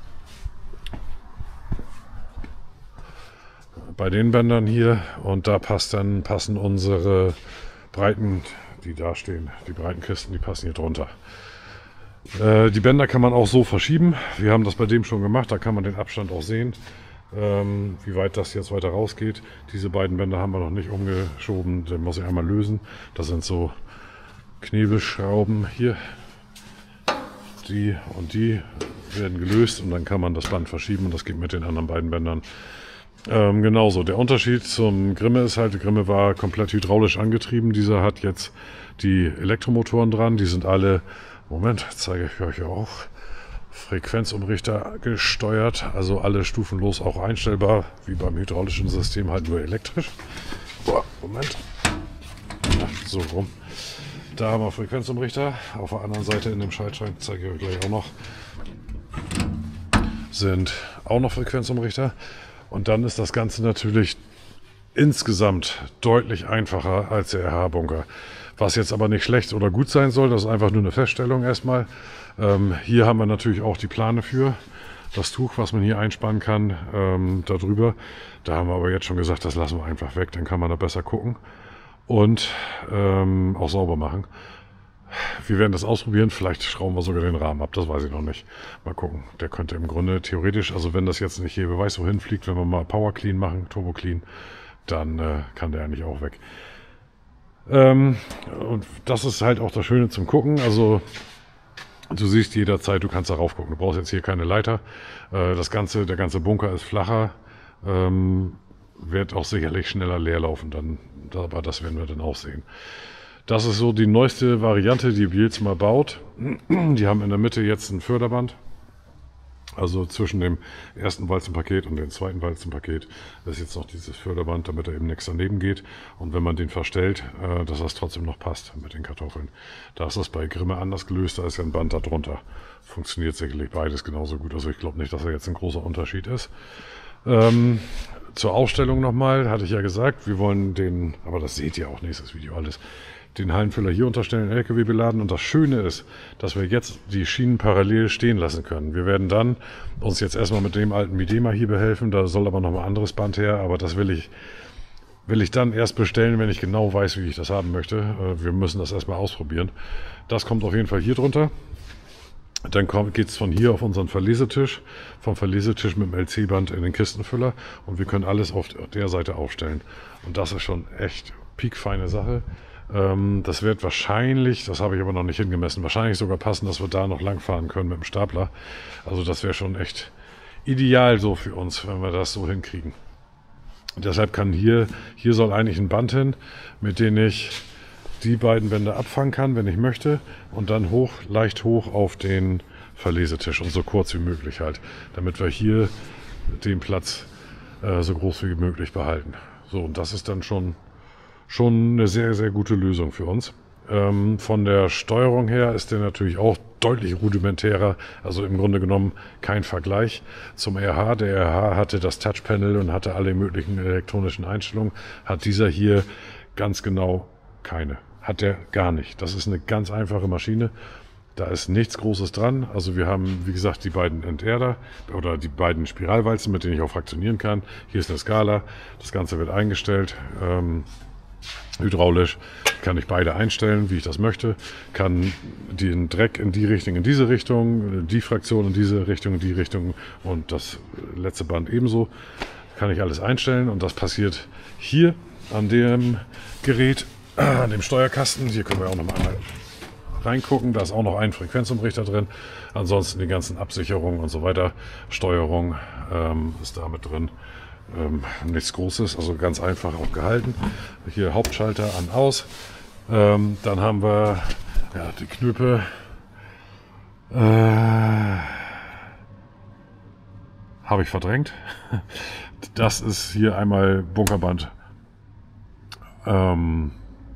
bei den Bändern hier und da passt dann, passen unsere breiten, die da stehen, die breiten Kisten, die passen hier drunter. Äh, die Bänder kann man auch so verschieben. Wir haben das bei dem schon gemacht, da kann man den Abstand auch sehen, ähm, wie weit das jetzt weiter rausgeht. Diese beiden Bänder haben wir noch nicht umgeschoben, den muss ich einmal lösen. Das sind so Knebelschrauben hier. Die und die werden gelöst und dann kann man das Band verschieben und das geht mit den anderen beiden Bändern ähm, genauso. Der Unterschied zum Grimme ist halt, der Grimme war komplett hydraulisch angetrieben. Dieser hat jetzt die Elektromotoren dran. Die sind alle, Moment, zeige ich euch auch, Frequenzumrichter gesteuert. Also alle stufenlos auch einstellbar, wie beim hydraulischen System, halt nur elektrisch. Boah, Moment. Ja, so rum. Da haben wir Frequenzumrichter. Auf der anderen Seite in dem Schaltschrank, zeige ich euch gleich auch noch, sind auch noch Frequenzumrichter. Und dann ist das Ganze natürlich insgesamt deutlich einfacher als der R H-Bunker. Was jetzt aber nicht schlecht oder gut sein soll, das ist einfach nur eine Feststellung erstmal. Ähm, hier haben wir natürlich auch die Plane für. Das Tuch, was man hier einspannen kann, ähm, darüber. Da haben wir aber jetzt schon gesagt, das lassen wir einfach weg, dann kann man da besser gucken. Und ähm, auch sauber machen. Wir werden das ausprobieren, vielleicht schrauben wir sogar den Rahmen ab, das weiß ich noch nicht. Mal gucken, der könnte im Grunde theoretisch, also wenn das jetzt nicht hier, wer weiß wohin fliegt, wenn wir mal Power Clean machen, Turbo Clean, dann äh, kann der eigentlich auch weg. Ähm, und das ist halt auch das Schöne zum Gucken, also du siehst jederzeit, du kannst darauf gucken, du brauchst jetzt hier keine Leiter. Äh, das ganze, der ganze Bunker ist flacher, ähm, wird auch sicherlich schneller leer laufen, dann, aber das werden wir dann auch sehen. Das ist so die neueste Variante, die Bielzma baut. Die haben in der Mitte jetzt ein Förderband. Also zwischen dem ersten Walzenpaket und dem zweiten Walzenpaket ist jetzt noch dieses Förderband, damit da eben nichts daneben geht. Und wenn man den verstellt, äh, dass das trotzdem noch passt mit den Kartoffeln. Da ist das bei Grimme anders gelöst, da ist ja ein Band da drunter. Funktioniert sicherlich beides genauso gut. Also ich glaube nicht, dass da jetzt ein großer Unterschied ist. Ähm, zur Ausstellung nochmal, hatte ich ja gesagt, wir wollen den, aber das seht ihr auch nächstes Video alles, den Hallenfüller hier unterstellen, L K W beladen. Und das Schöne ist, dass wir jetzt die Schienen parallel stehen lassen können. Wir werden dann uns jetzt erstmal mit dem alten Midema hier behelfen. Da soll aber noch ein anderes Band her. Aber das will ich, will ich dann erst bestellen, wenn ich genau weiß, wie ich das haben möchte. Wir müssen das erstmal ausprobieren. Das kommt auf jeden Fall hier drunter. Dann geht es von hier auf unseren Verlesetisch, vom Verlesetisch mit dem L C-Band in den Kistenfüller. Und wir können alles auf der Seite aufstellen. Und das ist schon echt piekfeine Sache. Das wird wahrscheinlich, das habe ich aber noch nicht hingemessen, wahrscheinlich sogar passen, dass wir da noch lang fahren können mit dem Stapler. Also das wäre schon echt ideal so für uns, wenn wir das so hinkriegen. Und deshalb kann hier, hier soll eigentlich ein Band hin, mit dem ich die beiden Wände abfangen kann, wenn ich möchte. Und dann hoch, leicht hoch auf den Verlesetisch und so kurz wie möglich halt. Damit wir hier den Platz äh, so groß wie möglich behalten. So, und das ist dann schon... Schon eine sehr, sehr gute Lösung für uns. Ähm, von der Steuerung her ist der natürlich auch deutlich rudimentärer, also im Grunde genommen kein Vergleich zum R H. Der R H hatte das Touchpanel und hatte alle möglichen elektronischen Einstellungen, hat dieser hier ganz genau keine. Hat der gar nicht. Das ist eine ganz einfache Maschine. Da ist nichts Großes dran. Also wir haben, wie gesagt, die beiden Enterder oder die beiden Spiralwalzen, mit denen ich auch fraktionieren kann. Hier ist eine Skala. Das Ganze wird eingestellt. Ähm, hydraulisch kann ich beide einstellen, wie ich das möchte. Kann den Dreck in die Richtung, in diese Richtung, die Fraktion in diese Richtung, in die Richtung und das letzte Band ebenso. Kann ich alles einstellen und das passiert hier an dem Gerät, an dem Steuerkasten. Hier können wir auch noch mal reingucken. Da ist auch noch ein Frequenzumrichter drin. Ansonsten die ganzen Absicherungen und so weiter. Steuerung ähm, ist da mit drin. Ähm, nichts Großes, also ganz einfach auch gehalten. Hier Hauptschalter an, aus. Ähm, dann haben wir ja, die Knöpfe. Äh, Habe ich verdrängt. Das ist hier einmal Bunkerband. Ähm,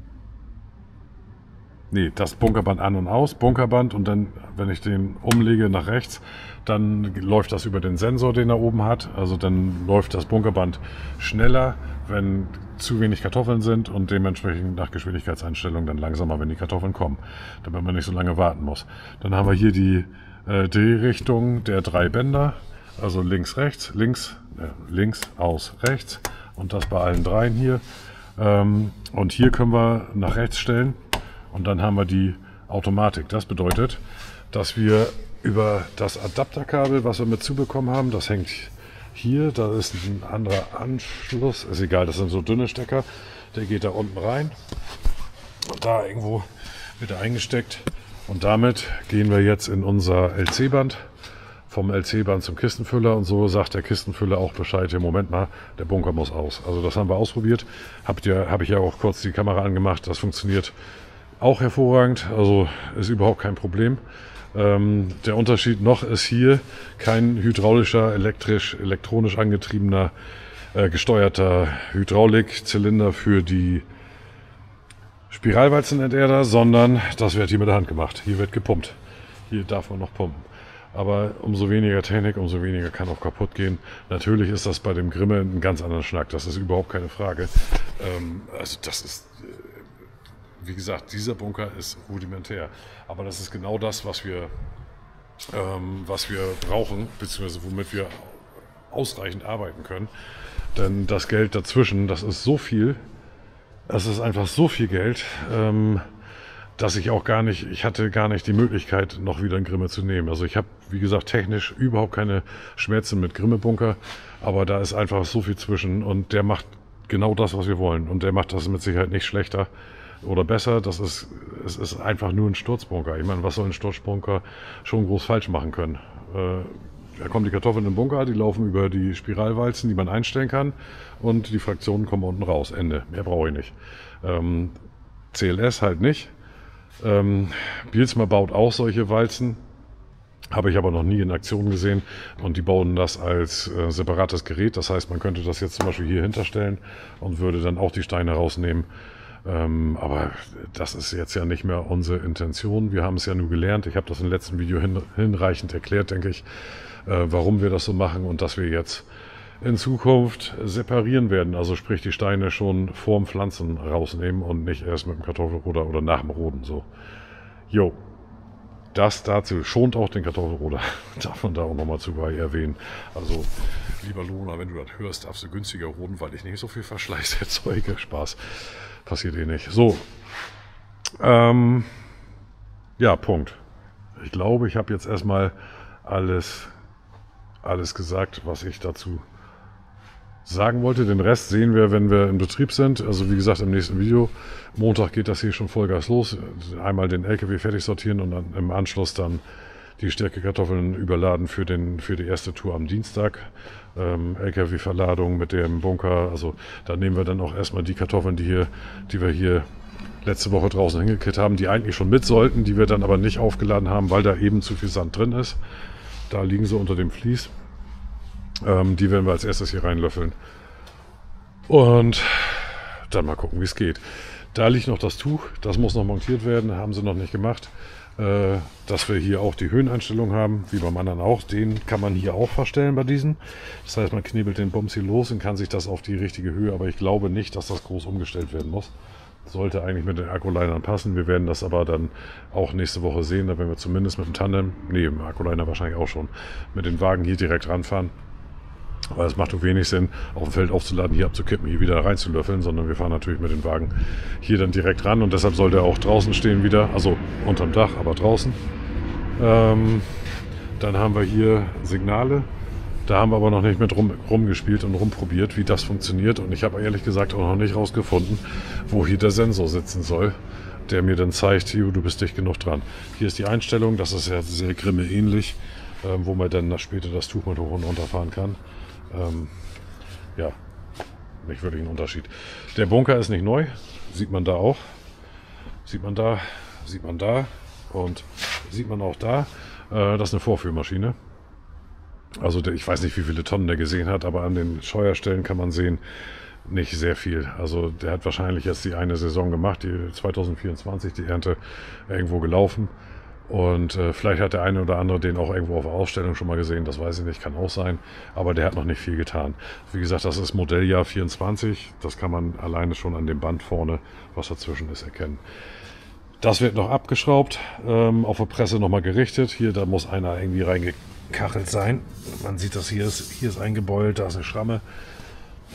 Nee, das Bunkerband an und aus, Bunkerband und dann, wenn ich den umlege nach rechts, dann läuft das über den Sensor, den er oben hat. Also dann läuft das Bunkerband schneller, wenn zu wenig Kartoffeln sind und dementsprechend nach Geschwindigkeitseinstellung dann langsamer, wenn die Kartoffeln kommen, damit man nicht so lange warten muss. Dann haben wir hier die äh, Drehrichtung der drei Bänder, also links, rechts, links, äh, links, aus, rechts Und das bei allen dreien hier. Ähm, und hier können wir nach rechts stellen und dann haben wir die Automatik. Das bedeutet, dass wir über das Adapterkabel, was wir mit zubekommen haben, das hängt hier, da ist ein anderer Anschluss, ist egal, das sind so dünne Stecker, der geht da unten rein und da irgendwo wird er eingesteckt und damit gehen wir jetzt in unser L C-Band, vom L C-Band zum Kistenfüller und so sagt der Kistenfüller auch Bescheid, im Moment mal, der Bunker muss aus. Also das haben wir ausprobiert, habt ihr, habe ich ja auch kurz die Kamera angemacht, das funktioniert auch hervorragend, also ist überhaupt kein Problem. Ähm, der Unterschied noch ist hier kein hydraulischer, elektrisch, elektronisch angetriebener, äh, gesteuerter Hydraulikzylinder für die Spiralwalzenenterder, sondern das wird hier mit der Hand gemacht. Hier wird gepumpt. Hier darf man noch pumpen. Aber umso weniger Technik, umso weniger kann auch kaputt gehen. Natürlich ist das bei dem Grimme ein ganz anderer Schnack. Das ist überhaupt keine Frage. Ähm, also das ist... Wie gesagt, dieser Bunker ist rudimentär, aber das ist genau das, was wir, ähm, was wir brauchen, beziehungsweise womit wir ausreichend arbeiten können. Denn das Geld dazwischen, das ist so viel, es ist einfach so viel Geld, ähm, dass ich auch gar nicht, ich hatte gar nicht die Möglichkeit, noch wieder einen Grimme zu nehmen. Also ich habe, wie gesagt, technisch überhaupt keine Schmerzen mit Grimme-Bunker, aber da ist einfach so viel zwischen und der macht genau das, was wir wollen und der macht das mit Sicherheit nicht schlechter oder besser, das ist, es ist einfach nur ein Sturzbunker. Ich meine, was soll ein Sturzbunker schon groß falsch machen können? Äh, da kommen die Kartoffeln im Bunker, die laufen über die Spiralwalzen, die man einstellen kann und die Fraktionen kommen unten raus. Ende. Mehr brauche ich nicht. Ähm, C L S halt nicht. Ähm, Bielsma baut auch solche Walzen. Habe ich aber noch nie in Aktion gesehen und die bauen das als äh, separates Gerät. Das heißt, man könnte das jetzt zum Beispiel hier hinterstellen und würde dann auch die Steine rausnehmen. Ähm, aber das ist jetzt ja nicht mehr unsere Intention. Wir haben es ja nur gelernt. Ich habe das im letzten Video hin, hinreichend erklärt, denke ich, äh, warum wir das so machen und dass wir jetzt in Zukunft separieren werden. Also sprich die Steine schon vorm Pflanzen rausnehmen und nicht erst mit dem Kartoffelroder oder nach dem Roden. So, jo, das dazu schont auch den Kartoffelroder. Darf man da auch nochmal zu bei erwähnen. Also lieber Lona, wenn du das hörst, darfst du günstiger roden, weil ich nicht so viel Verschleiß erzeuge. Spaß. Passiert eh nicht. So. Ähm, ja, Punkt. Ich glaube, ich habe jetzt erstmal alles, alles gesagt, was ich dazu sagen wollte. Den Rest sehen wir, wenn wir in Betrieb sind. Also wie gesagt, im nächsten Video. Montag geht das hier schon Vollgas los. Einmal den L K W fertig sortieren und dann im Anschluss dann die Stärkekartoffeln überladen für, den, für die erste Tour am Dienstag. Ähm, L K W-Verladung mit dem Bunker. Also da nehmen wir dann auch erstmal die Kartoffeln, die, hier, die wir hier letzte Woche draußen hingekriegt haben, die eigentlich schon mit sollten, die wir dann aber nicht aufgeladen haben, weil da eben zu viel Sand drin ist. Da liegen sie unter dem Vlies. Ähm, die werden wir als erstes hier reinlöffeln. Und dann mal gucken, wie es geht. Da liegt noch das Tuch, das muss noch montiert werden, haben sie noch nicht gemacht. Äh, dass wir hier auch die Höheneinstellung haben, wie beim anderen auch. Den kann man hier auch verstellen bei diesen. Das heißt, man knebelt den Bums hier los und kann sich das auf die richtige Höhe, aber ich glaube nicht, dass das groß umgestellt werden muss. Sollte eigentlich mit den Akkulinern passen. Wir werden das aber dann auch nächste Woche sehen, da werden wir zumindest mit dem Tandem, nee, im Akkuliner wahrscheinlich auch schon, mit den Wagen hier direkt ranfahren. Weil es macht doch wenig Sinn, auf dem Feld aufzuladen, hier abzukippen, hier wieder reinzulöffeln, sondern wir fahren natürlich mit den Wagen hier dann direkt ran und deshalb soll der auch draußen stehen wieder, also unterm Dach, aber draußen. Ähm, dann haben wir hier Signale, da haben wir aber noch nicht mit rum, rumgespielt und rumprobiert, wie das funktioniert und ich habe ehrlich gesagt auch noch nicht rausgefunden, wo hier der Sensor sitzen soll, der mir dann zeigt, du bist dicht genug dran. Hier ist die Einstellung, das ist ja sehr Grimme ähnlich, ähm, wo man dann später das Tuch mit hoch und runter fahren kann. Ähm, ja, nicht wirklich ein Unterschied. Der Bunker ist nicht neu, sieht man da auch. Sieht man da, sieht man da und sieht man auch da. Äh, das ist eine Vorführmaschine. Also der, ich weiß nicht, wie viele Tonnen der gesehen hat, aber an den Scheuerstellen kann man sehen, nicht sehr viel. Also der hat wahrscheinlich jetzt die eine Saison gemacht, die zwanzig vierundzwanzig, die Ernte irgendwo gelaufen. Und äh, vielleicht hat der eine oder andere den auch irgendwo auf der Ausstellung schon mal gesehen, das weiß ich nicht, kann auch sein. Aber der hat noch nicht viel getan. Wie gesagt, das ist Modelljahr vierundzwanzig, das kann man alleine schon an dem Band vorne, was dazwischen ist, erkennen. Das wird noch abgeschraubt, ähm, auf der Presse nochmal gerichtet. Hier, da muss einer irgendwie reingekachelt sein. Man sieht das, hier ist, hier ist eingebeult, da ist eine Schramme.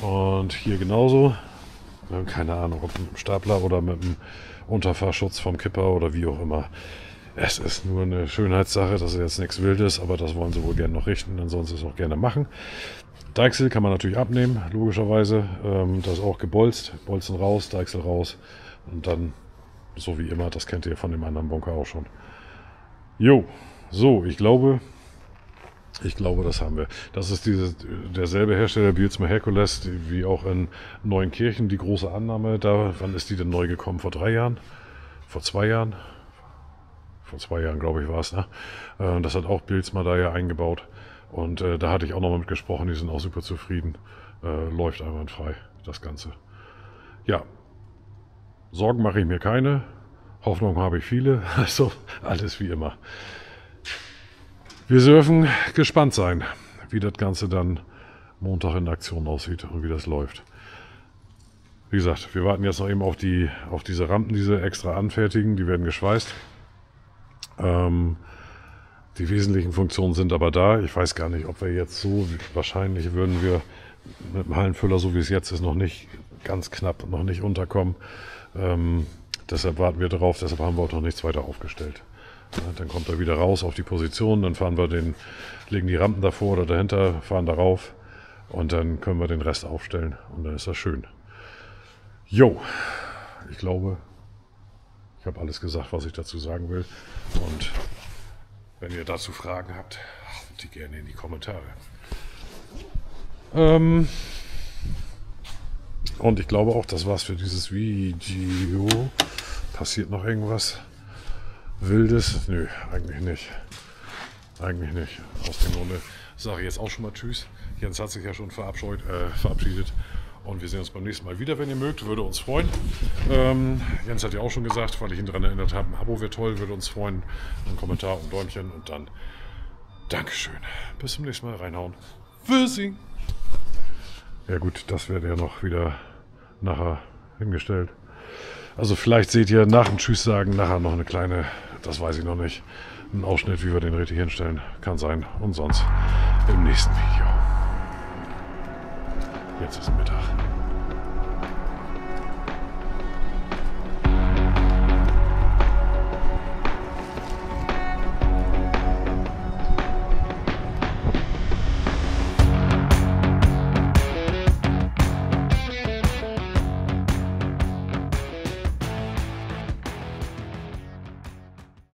Und hier genauso. Keine Ahnung, ob mit dem Stapler oder mit dem Unterfahrschutz vom Kipper oder wie auch immer. Es ist nur eine Schönheitssache, das ist jetzt nichts Wildes, aber das wollen sie wohl gerne noch richten, dann sollen sie es auch gerne machen. Deichsel kann man natürlich abnehmen, logischerweise. Ähm, das ist auch gebolzt, Bolzen raus, Deichsel raus und dann, so wie immer, das kennt ihr von dem anderen Bunker auch schon. Jo, so, ich glaube, ich glaube, das haben wir. Das ist diese, derselbe Hersteller, Bielsma Hercules, die, wie auch in Neuenkirchen, die große Annahme. Da, wann ist die denn neu gekommen? Vor drei Jahren? Vor zwei Jahren? Vor zwei Jahren, glaube ich, war es. Ne? Äh, das hat auch Bielsma da ja eingebaut. Und äh, da hatte ich auch noch mal mit gesprochen. Die sind auch super zufrieden. Äh, läuft einwandfrei, das Ganze. Ja, Sorgen mache ich mir keine. Hoffnung habe ich viele. Also alles wie immer. Wir dürfen gespannt sein, wie das Ganze dann Montag in Aktion aussieht und wie das läuft. Wie gesagt, wir warten jetzt noch eben auf, die, auf diese Rampen, die sie extra anfertigen. Die werden geschweißt. Ähm, die wesentlichen Funktionen sind aber da. Ich weiß gar nicht, ob wir jetzt so, wahrscheinlich würden wir mit dem Hallenfüller, so wie es jetzt ist, noch nicht ganz knapp, noch nicht unterkommen. Ähm, deshalb warten wir darauf, deshalb haben wir auch noch nichts weiter aufgestellt. Ja, dann kommt er wieder raus auf die Position, dann fahren wir den, legen die Rampen davor oder dahinter, fahren darauf und dann können wir den Rest aufstellen und dann ist das schön. Jo, ich glaube, ich habe alles gesagt, was ich dazu sagen will. Und wenn ihr dazu Fragen habt, haut die gerne in die Kommentare. Ähm und ich glaube auch, das war's für dieses Video. Passiert noch irgendwas Wildes? Nö, eigentlich nicht. Eigentlich nicht. Aus dem Grunde sage ich jetzt auch schon mal Tschüss. Jens hat sich ja schon verabschiedet. Äh, verabschiedet. Und wir sehen uns beim nächsten Mal wieder, wenn ihr mögt. Würde uns freuen. Ähm, Jens hat ja auch schon gesagt, weil ich ihn daran erinnert habe, ein Abo wäre toll, würde uns freuen. Ein Kommentar und ein Däumchen. Und dann Dankeschön. Bis zum nächsten Mal. Reinhauen. Tschüssi. Ja gut, das wird ja noch wieder nachher hingestellt. Also vielleicht seht ihr nach dem Tschüss sagen nachher noch eine kleine, das weiß ich noch nicht, einen Ausschnitt, wie wir den richtig hinstellen. Kann sein. Und sonst im nächsten Video. Jetzt ist Mittag.